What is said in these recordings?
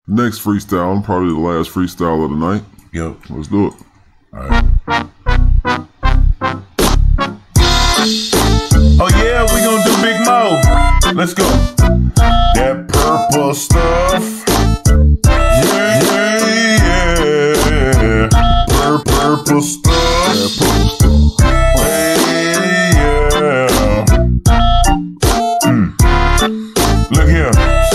Next freestyle, probably the last freestyle of the night. Yo. Let's do it. Alright. Oh yeah, we gonna do Big Mo. Let's go. That purple stuff. Yeah, yeah, yeah. Purple stuff. Hey, yeah. Look here.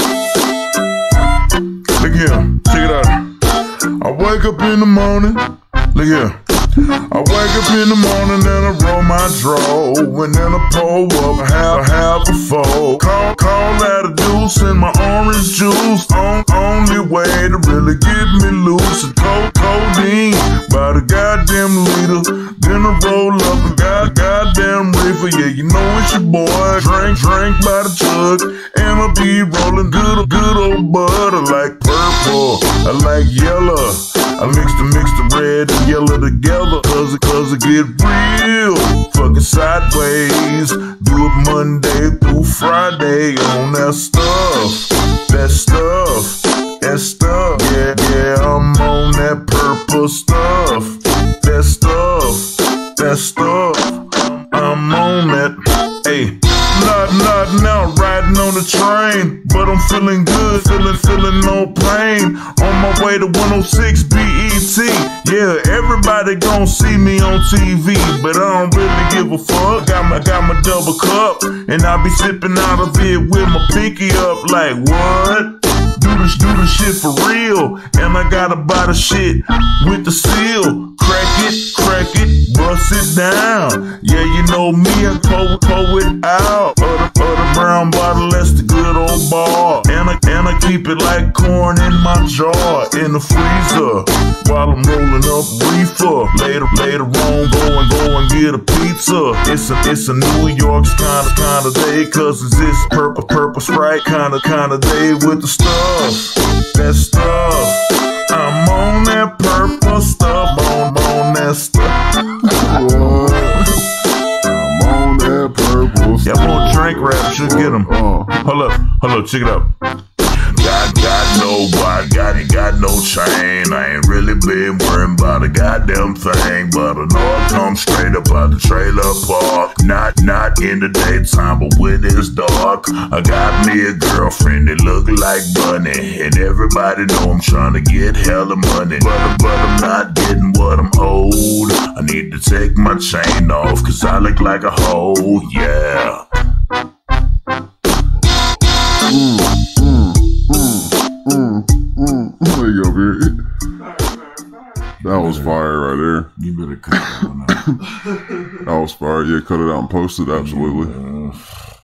Look here. Check it out. I wake up in the morning. Look here. I wake up in the morning and I roll my draw, and then I pull up half a fold. Call that a deuce in my orange juice. Only way to really get me loose is codeine by the goddamn liter. Then I roll up a goddamn reefer. Yeah, you know it's your boy. Drink by the jug, and I be rolling good old bud. I like purple, I like yellow. I mix the red and yellow together, cause it get real fucking sideways. Do it Monday through Friday on that stuff. Yeah, I'm on that purple stuff. That stuff. I'm on that. Hey, not now, riding on the train, but I'm feeling good, feeling no pain. On my way to 106 BET. Yeah, everybody gon' see me on TV, but I don't really give a fuck. Got my double cup, and I be sipping out of it with my pinky up. Like what? Do the shit for real, and I gotta buy the shit with the seal. Crack it, bust it down. Yeah, you know me, I pour it out. Of the brown bottle, that's the good old bar. And I keep it like corn in my jar, in the freezer, while I'm rolling up reefer. Later on, go and get a pizza. It's a New York's kind of day, cause it's this purple Sprite kind of day with the stuff. That stuff. I'm on that purple stuff. I'm on that stuff. I'm on that purple stuff. Y'all want drink rap? Should get them. Hold up, check it out. Got no chain. I ain't really been worrying about a goddamn thing, but I know I come straight up out the trailer park. Not in the daytime, but when it's dark. I got me a girlfriend that look like Bunny, and everybody know I'm trying to get hella money. But I'm not getting what I'm owed. I need to take my chain off, cause I look like a hoe, yeah. That was fire right there. You better cut that one out. That was fire. Yeah, cut it out and post it, absolutely.